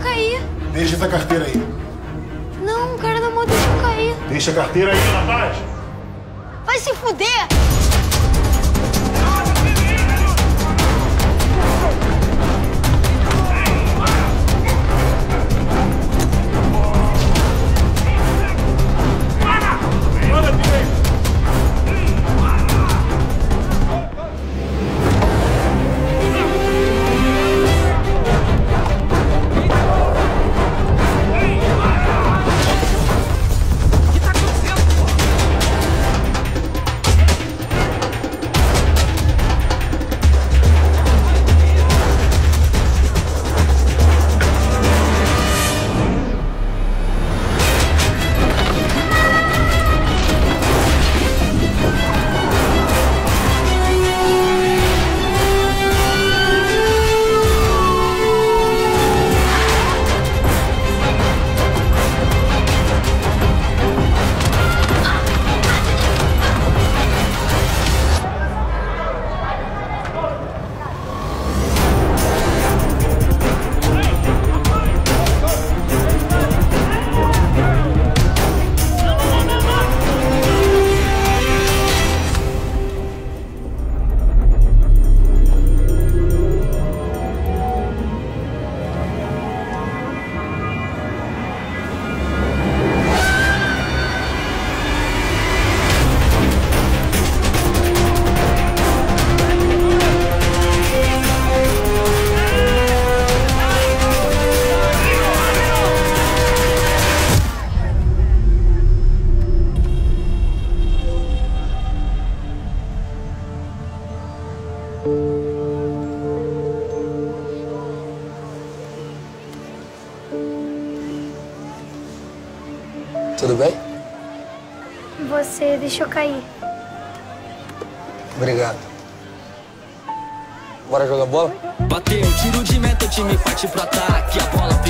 cair. Deixa essa carteira aí. Não, o cara da moto deixou cair. Deixa a carteira aí, rapaz. Vai se fuder! Tudo bem? Você deixou cair. Obrigado. Bora jogar bola? Bateu, tiro de meta, o time parte pro ataque. A bola